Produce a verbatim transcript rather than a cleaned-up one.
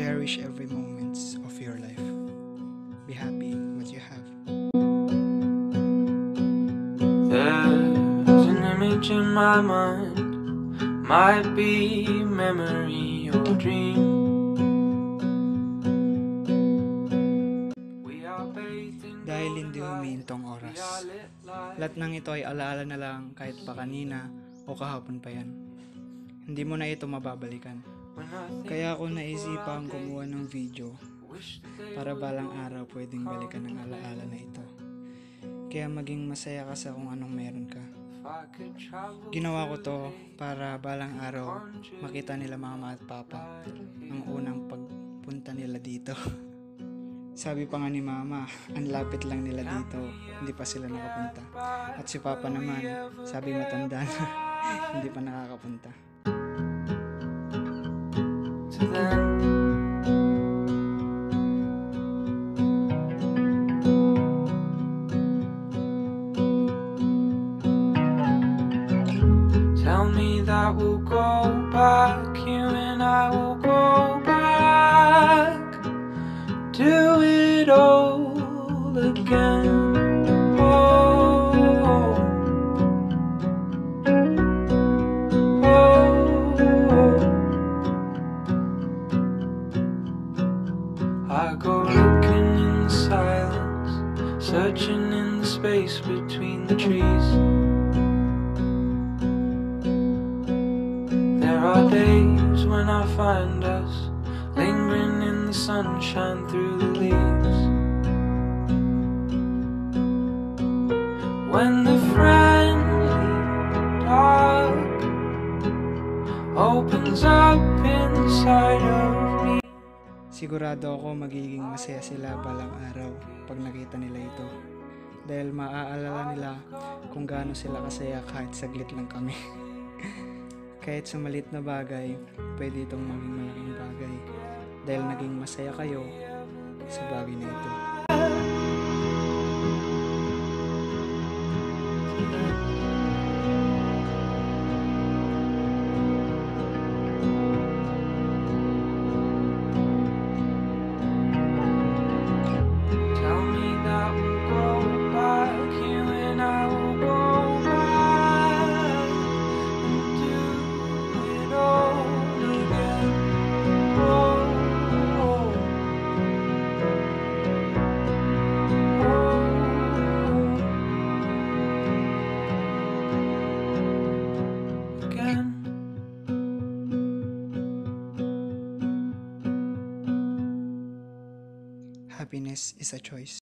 Cherish every moments of your life. Be happy what you have. There's an image in my mind, might be memory or dream. We are bathed in Dahil golden hindi light, humihintong we oras. are lit like Lahat ng ito ay alaala na lang kahit pa kanina o kahapon pa yan. Hindi mo na ito mababalikan. when I think Kaya ako of naisipang our kumuha ng days, video wish that they para would balang all araw pwedeng balikan ng alaala na ito. Kaya maging masaya ka sa kung anong meron ka. if I could travel Ginawa ko through to the days, para balang araw makita nila mama at papa ang unang pagpunta nila dito. Sabi pa nga ni mama, ang lapit lang nila dito, hindi pa sila nakapunta. At si papa naman, sabi matanda na, hindi pa nakakapunta. to them. Tell me that we'll go back, you and I will go back, do it all again. Oh, oh, I go looking in the silence, searching in the space between the trees. There are days when I find us lingering in the sunshine through the leaves. When the friendly dark opens up inside of me. Sigurado ako magiging masaya sila balang araw pag nakita nila ito. Dahil maaalala nila kung gaano sila kasaya kahit saglit lang kami. Kahit sa maliit na bagay, pwede itong maging malaking bagay. Dahil naging masaya kayo sa bagay na ito. Tell me that we'll go back, you and I will go back and do it all again. Oh, oh, oh, again. Happiness is a choice.